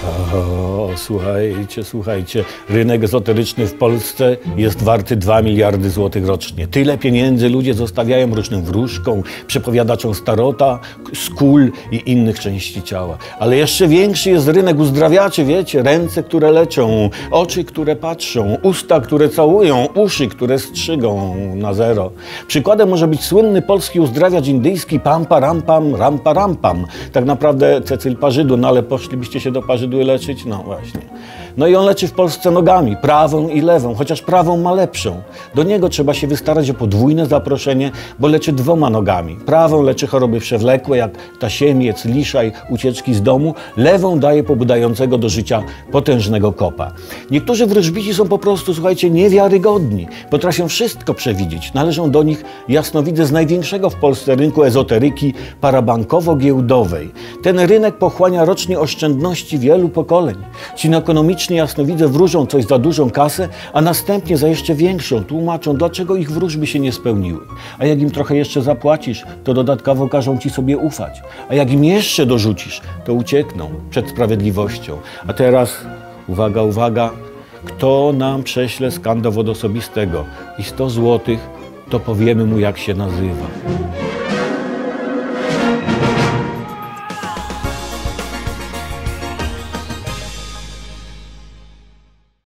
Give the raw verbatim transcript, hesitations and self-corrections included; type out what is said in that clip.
O, słuchajcie, słuchajcie, rynek ezoteryczny w Polsce jest warty dwa miliardy złotych rocznie. Tyle pieniędzy ludzie zostawiają różnym wróżkom, przepowiadaczom starota, skól i innych części ciała. Ale jeszcze większy jest rynek uzdrawiaczy, wiecie, ręce, które leczą, oczy, które patrzą, usta, które całują, uszy, które strzygą na zero. Przykładem może być słynny polski uzdrawiacz indyjski Pampa Rampam, Rampa Rampam. Tak naprawdę Cecyl Parzydło, no ale poszlibyście się do Parzydły leczyć? No właśnie. No i on leczy w Polsce nogami, prawą i lewą, chociaż prawą ma lepszą. Do niego trzeba się wystarać o podwójne zaproszenie, bo leczy dwoma nogami. Prawą leczy choroby przewlekłe, jak tasiemiec, liszaj, ucieczki z domu. Lewą daje pobudającego do życia potężnego kopa. Niektórzy wróżbici są po prostu, słuchajcie, niewiarygodni. Potrafią wszystko przewidzieć. Należą do nich jasnowidze z największego w Polsce rynku ezoteryki parabankowo-giełdowej. Ten rynek pochłania rocznie oszczędności wielu pokoleń. Ci ekonomicznie jasnowidze wróżą coś za dużą kasę, a następnie za jeszcze większą tłumaczą, dlaczego ich wróżby się nie spełniły. A jak im trochę jeszcze zapłacisz, to dodatkowo każą ci sobie ufać. A jak im jeszcze dorzucisz, to uciekną przed sprawiedliwością. A teraz, uwaga, uwaga, kto nam prześle skan dowodu osobistego i sto złotych, to powiemy mu, jak się nazywa.